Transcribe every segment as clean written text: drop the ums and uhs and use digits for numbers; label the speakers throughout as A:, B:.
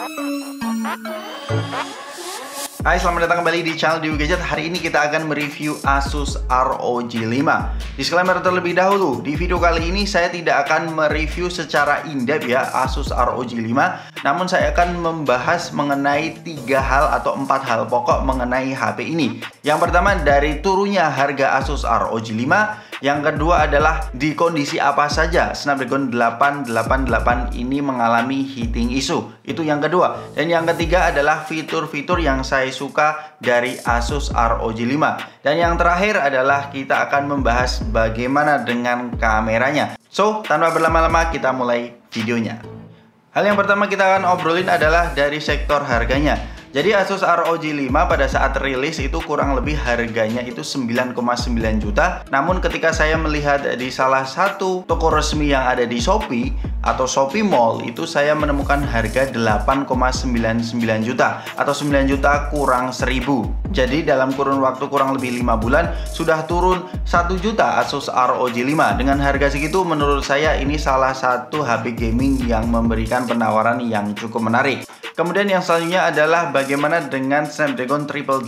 A: Hai, selamat datang kembali di channel Dewi Gadget. Hari ini kita akan mereview Asus ROG 5. Disclaimer terlebih dahulu, di video kali ini saya tidak akan mereview secara in-depth ya Asus ROG 5. Namun saya akan membahas mengenai 3 hal atau 4 hal pokok mengenai HP ini. Yang pertama dari turunnya harga Asus ROG 5. Yang kedua adalah di kondisi apa saja Snapdragon 888 ini mengalami heating issue. Itu yang kedua. Dan yang ketiga adalah fitur-fitur yang saya suka dari Asus ROG 5. Dan yang terakhir adalah kita akan membahas bagaimana dengan kameranya. So, tanpa berlama-lama kita mulai videonya. Hal yang pertama kita akan obrolin adalah dari sektor harganya. Jadi Asus ROG 5 pada saat rilis itu kurang lebih harganya itu 9,9 juta. Namun ketika saya melihat di salah satu toko resmi yang ada di Shopee atau Shopee Mall, itu saya menemukan harga 8,99 juta atau 9 juta kurang 1000. Jadi dalam kurun waktu kurang lebih 5 bulan sudah turun 1 juta Asus ROG 5. Dengan harga segitu menurut saya ini salah satu HP gaming yang memberikan penawaran yang cukup menarik. Kemudian yang selanjutnya adalah bagaimana dengan Snapdragon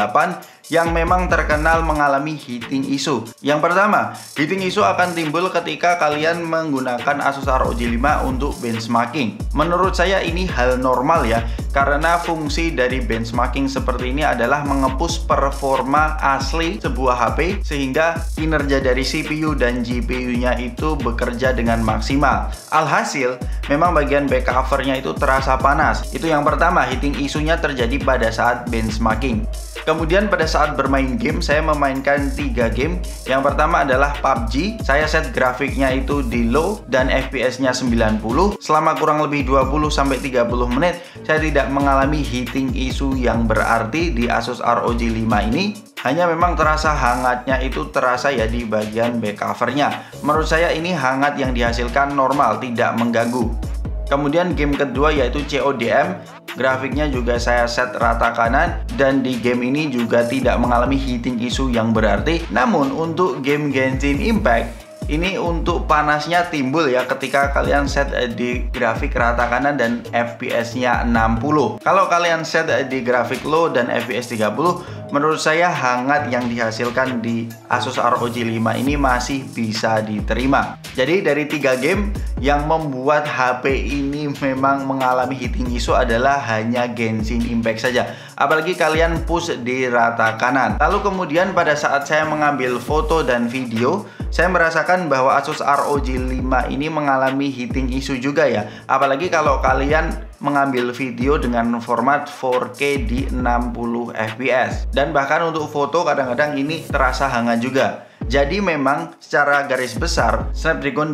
A: 888 yang memang terkenal mengalami heating issue. Yang pertama, heating issue akan timbul ketika kalian menggunakan Asus ROG 5 untuk benchmarking. Menurut saya ini hal normal ya, karena fungsi dari benchmarking seperti ini adalah mengepus performa asli sebuah HP sehingga kinerja dari CPU dan GPU-nya itu bekerja dengan maksimal. Alhasil, memang bagian back covernya itu terasa panas. Itu yang pertama, heating issue-nya terjadi pada saat benchmarking. Kemudian pada saat bermain game, saya memainkan 3 game. Yang pertama adalah PUBG. Saya set grafiknya itu di low dan FPS-nya 90. Selama kurang lebih 20-30 menit, saya tidak mengalami heating issue yang berarti di Asus ROG 5 ini. Hanya memang terasa hangatnya itu terasa ya di bagian back covernya. Menurut saya ini hangat yang dihasilkan normal, tidak mengganggu. Kemudian game kedua yaitu CODM, grafiknya juga saya set rata kanan dan di game ini juga tidak mengalami heating issue yang berarti. Namun untuk game Genshin Impact ini untuk panasnya timbul ya ketika kalian set di grafik rata kanan dan FPS-nya 60. Kalau kalian set di grafik low dan FPS 30, menurut saya hangat yang dihasilkan di Asus ROG 5 ini masih bisa diterima. Jadi dari 3 game yang membuat HP ini memang mengalami heating issue adalah hanya Genshin Impact saja. Apalagi kalian push di rata kanan. Lalu kemudian pada saat saya mengambil foto dan video, saya merasakan bahwa Asus ROG 5 ini mengalami heating issue juga ya. Apalagi kalau kalian mengambil video dengan format 4K di 60 fps. Dan bahkan untuk foto kadang-kadang ini terasa hangat juga. Jadi memang secara garis besar Snapdragon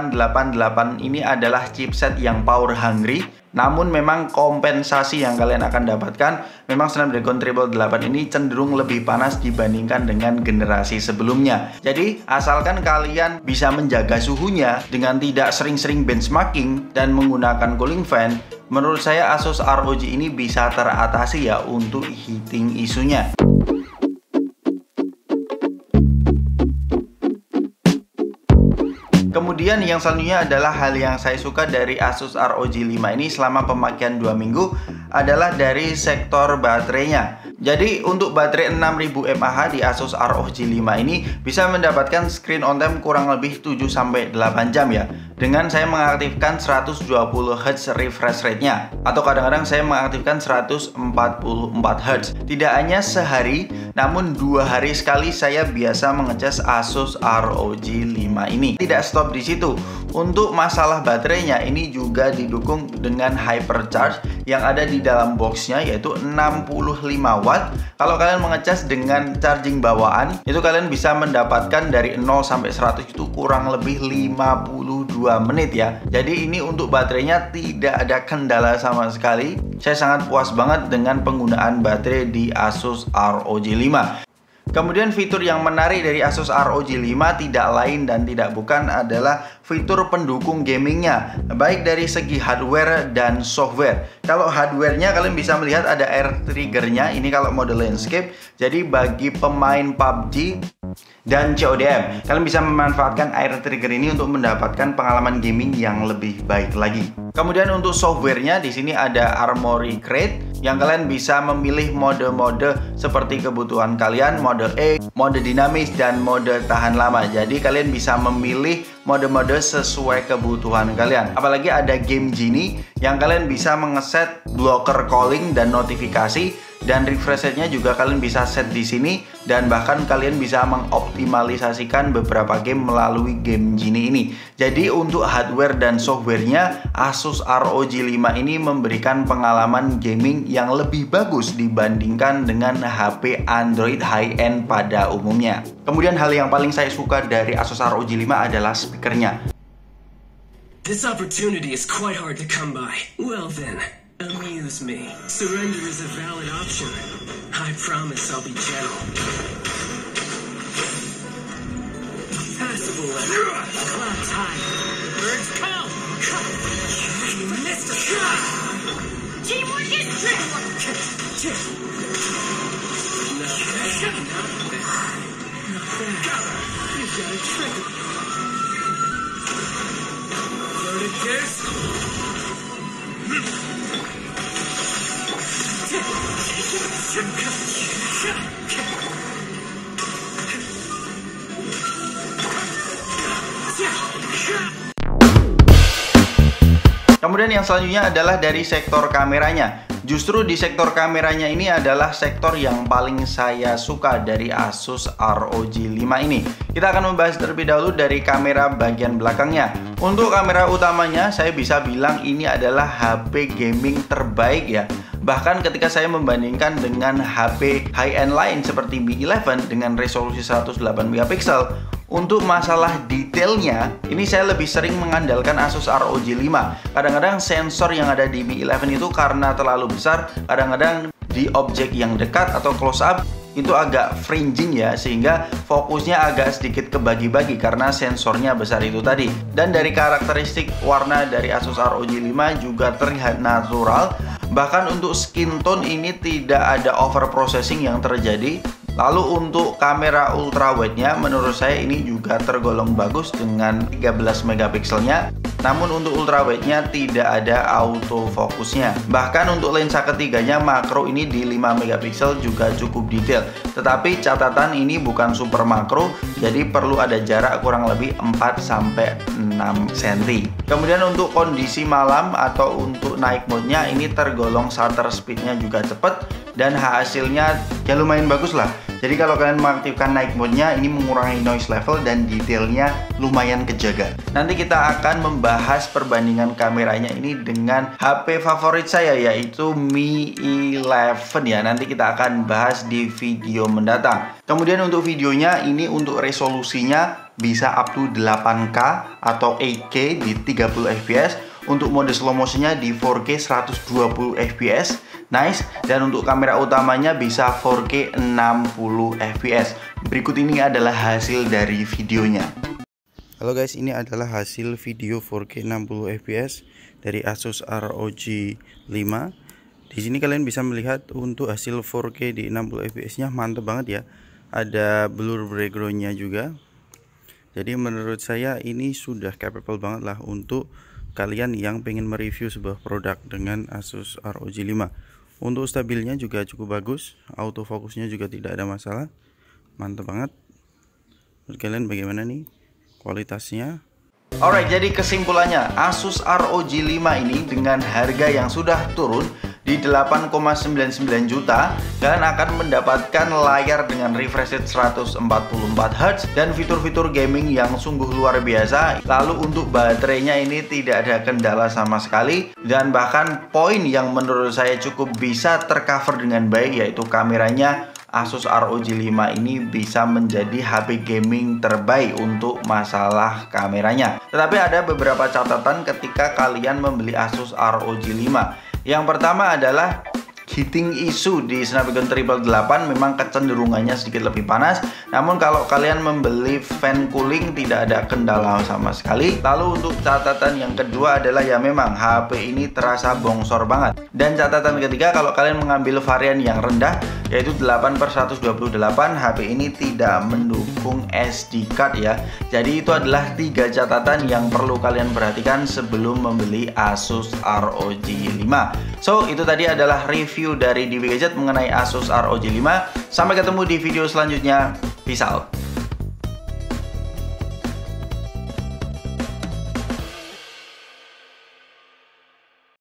A: 888 ini adalah chipset yang power hungry. Namun memang kompensasi yang kalian akan dapatkan, memang Snapdragon 888 ini cenderung lebih panas dibandingkan dengan generasi sebelumnya. Jadi asalkan kalian bisa menjaga suhunya dengan tidak sering-sering benchmarking dan menggunakan cooling fan, menurut saya Asus ROG ini bisa teratasi ya untuk heating issue-nya. Kemudian yang selanjutnya adalah hal yang saya suka dari Asus ROG 5 ini selama pemakaian 2 minggu adalah dari sektor baterainya. Jadi untuk baterai 6000 mAh di Asus ROG 5 ini bisa mendapatkan screen on time kurang lebih 7-8 jam ya. Dengan saya mengaktifkan 120 Hz refresh rate-nya atau kadang-kadang saya mengaktifkan 144 Hz. Tidak hanya sehari, namun 2 hari sekali saya biasa mengecas Asus ROG 5 ini. Tidak stop di situ. Untuk masalah baterainya ini juga didukung dengan hypercharge yang ada di dalam boxnya yaitu 65 watt. Kalau kalian mengecas dengan charging bawaan itu kalian bisa mendapatkan dari 0 sampai 100 itu kurang lebih 52 menit ya. Jadi ini untuk baterainya tidak ada kendala sama sekali. Saya sangat puas banget dengan penggunaan baterai di Asus ROG 5. Kemudian fitur yang menarik dari Asus ROG 5 tidak lain dan tidak bukan adalah fitur pendukung gamingnya, baik dari segi hardware dan software. Kalau hardware-nya kalian bisa melihat ada air trigger-nya, ini kalau mode landscape. Jadi bagi pemain PUBG dan CODM, kalian bisa memanfaatkan air trigger ini untuk mendapatkan pengalaman gaming yang lebih baik lagi. Kemudian untuk softwarenya di sini ada Armory Crate yang kalian bisa memilih mode-mode seperti kebutuhan kalian, mode E, mode dinamis, dan mode tahan lama. Jadi kalian bisa memilih mode-mode sesuai kebutuhan kalian. Apalagi ada Game Genie yang kalian bisa mengeset blocker calling dan notifikasi, dan refresh rate-nya juga kalian bisa set di sini, dan bahkan kalian bisa mengoptimalisasikan beberapa game melalui Game Genie ini. Jadi untuk hardware dan softwarenya Asus ROG 5 ini memberikan pengalaman gaming yang lebih bagus dibandingkan dengan HP Android high-end pada umumnya. Kemudian hal yang paling saya suka dari Asus ROG 5 adalah speakernya.
B: This opportunity is quite hard to come by. Well then, amuse me. Surrender is a valid option. I promise I'll be gentle. Passable level. Clouds high. Birds come. You missed a shot. Teamwork is teamwork. Not bad. You've got a trick. Loaded this.
A: Kemudian yang selanjutnya adalah dari sektor kameranya. Justru di sektor kameranya ini adalah sektor yang paling saya suka dari Asus ROG 5 ini. Kita akan membahas terlebih dahulu dari kamera bagian belakangnya. Untuk kamera utamanya, saya bisa bilang ini adalah HP gaming terbaik ya. Bahkan ketika saya membandingkan dengan HP high-end lain seperti Mi 11 dengan resolusi 108 MP, untuk masalah detailnya, ini saya lebih sering mengandalkan Asus ROG 5. Kadang-kadang sensor yang ada di Mi 11 itu karena terlalu besar, kadang-kadang di objek yang dekat atau close up itu agak fringing ya, sehingga fokusnya agak sedikit kebagi-bagi karena sensornya besar itu tadi. Dan dari karakteristik warna dari Asus ROG 5 juga terlihat natural. Bahkan untuk skin tone ini tidak ada overprocessing yang terjadi. Lalu untuk kamera ultrawide-nya menurut saya ini juga tergolong bagus dengan 13 megapikselnya. Namun untuk ultrawide-nya tidak ada autofocusnya. Bahkan untuk lensa ketiganya makro ini di 5 megapiksel juga cukup detail. Tetapi catatan ini bukan super makro, jadi perlu ada jarak kurang lebih 4-6 cm. Kemudian untuk kondisi malam atau untuk night mode-nya ini tergolong shutter speed-nya juga cepat dan hasilnya ya lumayan bagus lah. Jadi kalau kalian mengaktifkan night mode-nya ini mengurangi noise level dan detailnya lumayan kejaga. Nanti kita akan membahas perbandingan kameranya ini dengan HP favorit saya yaitu Mi 11 ya. Nanti kita akan bahas di video mendatang. Kemudian untuk videonya ini untuk resolusinya bisa up to 8K atau 8K di 30 fps. Untuk mode slow motionnya di 4K 120 fps. Nice. Dan untuk kamera utamanya bisa 4K 60 fps. Berikut ini adalah hasil dari videonya. Halo guys, ini adalah hasil video 4K 60 fps dari Asus ROG 5. Di sini kalian bisa melihat untuk hasil 4K di 60 fps-nya mantep banget ya. Ada blur background-nya juga. Jadi menurut saya ini sudah capable banget lah untuk kalian yang pengen mereview sebuah produk dengan Asus ROG 5. Untuk stabilnya juga cukup bagus, autofokusnya juga tidak ada masalah, mantap banget. Menurut kalian bagaimana nih kualitasnya? Alright, jadi kesimpulannya Asus ROG 5 ini dengan harga yang sudah turun di 8,99 juta, kalian akan mendapatkan layar dengan refresh rate 144Hz dan fitur-fitur gaming yang sungguh luar biasa. Lalu untuk baterainya ini tidak ada kendala sama sekali, dan bahkan poin yang menurut saya cukup bisa tercover dengan baik yaitu kameranya. Asus ROG 5 ini bisa menjadi HP gaming terbaik untuk masalah kameranya. Tetapi ada beberapa catatan ketika kalian membeli Asus ROG 5. Yang pertama adalah heating issue di Snapdragon 888, memang kecenderungannya sedikit lebih panas. Namun kalau kalian membeli fan cooling tidak ada kendala sama sekali. Lalu untuk catatan yang kedua adalah ya memang HP ini terasa bongsor banget. Dan catatan ketiga, kalau kalian mengambil varian yang rendah yaitu 8/128, HP ini tidak mendukung SD card ya. Jadi itu adalah 3 catatan yang perlu kalian perhatikan sebelum membeli Asus ROG 5. So, itu tadi adalah review dari DW Gadget mengenai Asus ROG 5. Sampai ketemu di video selanjutnya. Peace out.